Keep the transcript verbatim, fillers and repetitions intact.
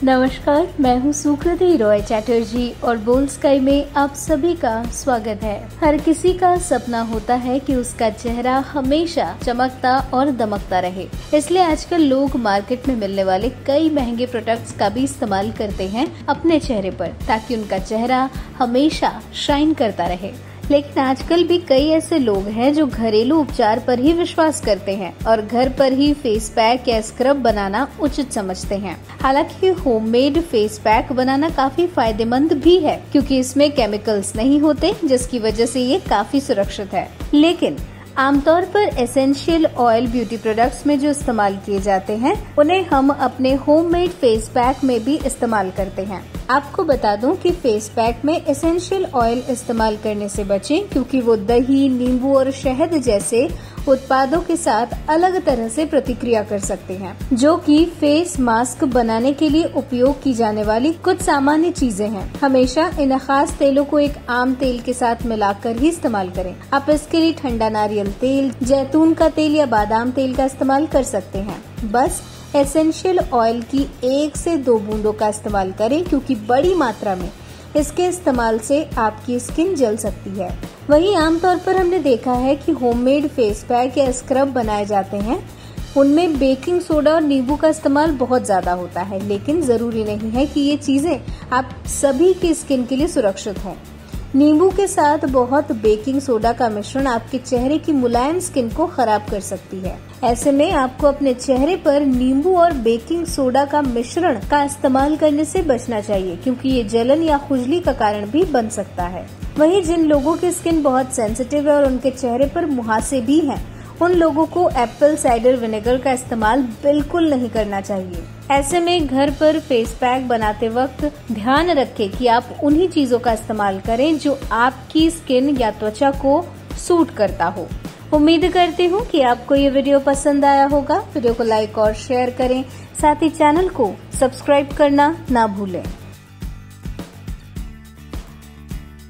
नमस्कार, मैं हूँ सुकृति रॉय चैटर्जी और बोल्ड स्काई में आप सभी का स्वागत है। हर किसी का सपना होता है कि उसका चेहरा हमेशा चमकता और दमकता रहे, इसलिए आजकल लोग मार्केट में मिलने वाले कई महंगे प्रोडक्ट्स का भी इस्तेमाल करते हैं अपने चेहरे पर, ताकि उनका चेहरा हमेशा शाइन करता रहे। लेकिन आजकल भी कई ऐसे लोग हैं जो घरेलू उपचार पर ही विश्वास करते हैं और घर पर ही फेस पैक या स्क्रब बनाना उचित समझते हैं। हालांकि होममेड फेस पैक बनाना काफी फायदेमंद भी है, क्योंकि इसमें केमिकल्स नहीं होते, जिसकी वजह से ये काफी सुरक्षित है। लेकिन आमतौर पर एसेंशियल ऑयल ब्यूटी प्रोडक्ट्स में जो इस्तेमाल किए जाते हैं, उन्हें हम अपने होममेड फेस पैक में भी इस्तेमाल करते हैं। आपको बता दूं कि फेस पैक में एसेंशियल ऑयल इस्तेमाल करने से बचें, क्योंकि वो दही, नींबू और शहद जैसे उत्पादों के साथ अलग तरह से प्रतिक्रिया कर सकते हैं, जो कि फेस मास्क बनाने के लिए उपयोग की जाने वाली कुछ सामान्य चीजें हैं। हमेशा इन खास तेलों को एक आम तेल के साथ मिलाकर ही इस्तेमाल करें। आप इसके लिए ठंडा नारियल तेल, जैतून का तेल या बादाम तेल का इस्तेमाल कर सकते हैं। बस एसेंशियल ऑयल की एक से दो बूंदों का इस्तेमाल करें, क्योंकि बड़ी मात्रा में इसके इस्तेमाल से आपकी स्किन जल सकती है। वहीं आमतौर पर हमने देखा है कि होममेड फेस पैक या स्क्रब बनाए जाते हैं, उनमें बेकिंग सोडा और नींबू का इस्तेमाल बहुत ज्यादा होता है, लेकिन जरूरी नहीं है कि ये चीजें आप सभी की स्किन के लिए सुरक्षित हों। नींबू के साथ बहुत बेकिंग सोडा का मिश्रण आपके चेहरे की मुलायम स्किन को खराब कर सकती है। ऐसे में आपको अपने चेहरे पर नींबू और बेकिंग सोडा का मिश्रण का इस्तेमाल करने से बचना चाहिए, क्योंकि ये जलन या खुजली का कारण भी बन सकता है। वहीं जिन लोगों की स्किन बहुत सेंसिटिव है और उनके चेहरे पर मुहासे भी हैं, उन लोगों को एप्पल साइडर विनेगर का इस्तेमाल बिल्कुल नहीं करना चाहिए। ऐसे में घर पर फेस पैक बनाते वक्त ध्यान रखें कि आप उन्हीं चीजों का इस्तेमाल करें जो आपकी स्किन या त्वचा को सूट करता हो। उम्मीद करती हूँ कि आपको ये वीडियो पसंद आया होगा। वीडियो को लाइक और शेयर करें, साथ ही चैनल को सब्सक्राइब करना ना भूलें।